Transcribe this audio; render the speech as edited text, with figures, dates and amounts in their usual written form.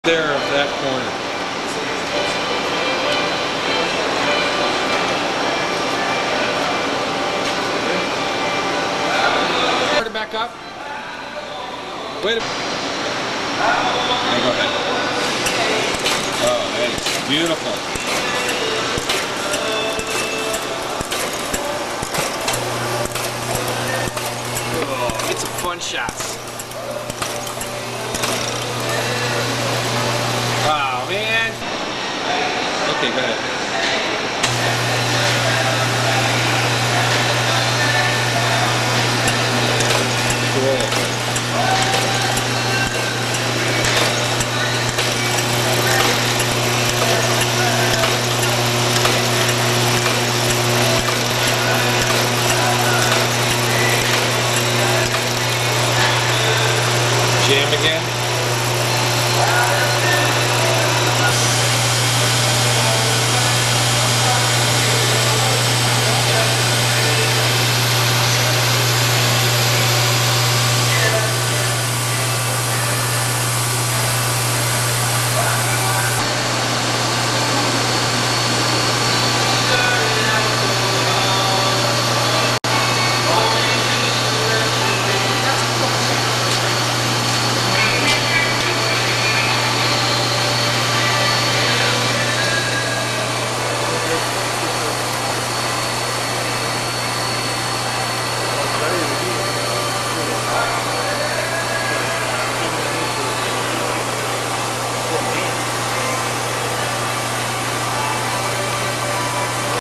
there of that corner. Start it back up. Wait a minute. Okay, go ahead. Oh, man, it's beautiful. Oh, get some fun shots. Oh, man. Okay, go ahead.